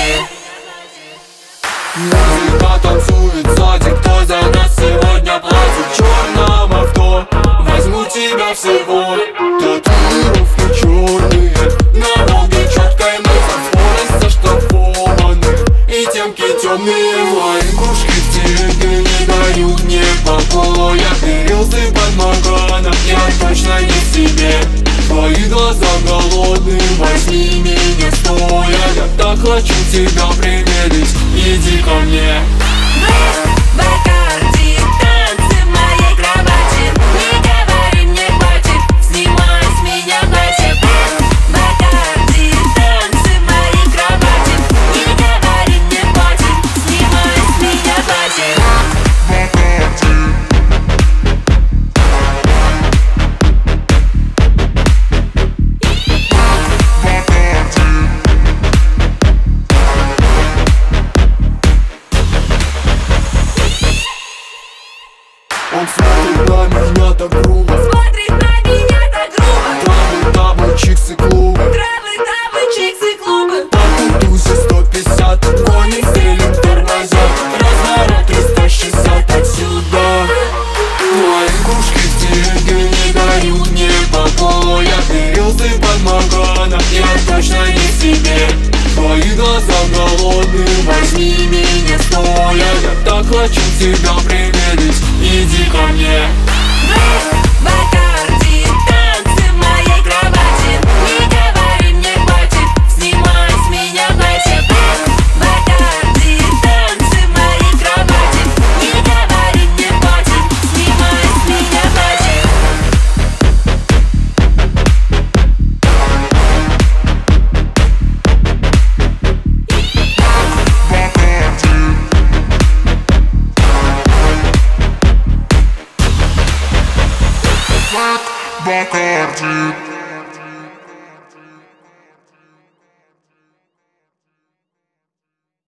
Музыка танцует сзади, кто за нас сегодня платит? В черном авто, возьму тебя всего. Татуировки черные, на Волге четкой мы за скорость заштрафованы. И темки темные, мои игрушки в тебе не дают мне покоя. Перелзы под Маганом, я точно не в себе. Твои глаза голодные, возьми меня стоя. Я так хочу тебя примерить, иди ко мне. Бакарди, танцы в моей кровати. Не говори мне хватит, снимай с меня платье. Бакарди, танцы в моей кровати. Не говори мне хватит, снимай с меня платье. Он смотрит на меня так грубо, Смотрит на меня так грубо. Табы, чиксы, клубы, Травы, чиксы, клубы. по тузе 150, гоним, стрелим, тормозят. Разворот 360 отсюда. Твои игрушки в тебе не дают мне покоя. Перелзы под Маганом, я точно не в себе. Твои глаза голодные, возьми меня стоя. Я так хочу тебя примерить, иди ко мне. Бакарди, танцы в моей кровати. Не говори мне хватит, снимай с меня платье. Бакарди, танцы в моей кровати. Не говори мне хватит, снимай с меня платье. Бакарди.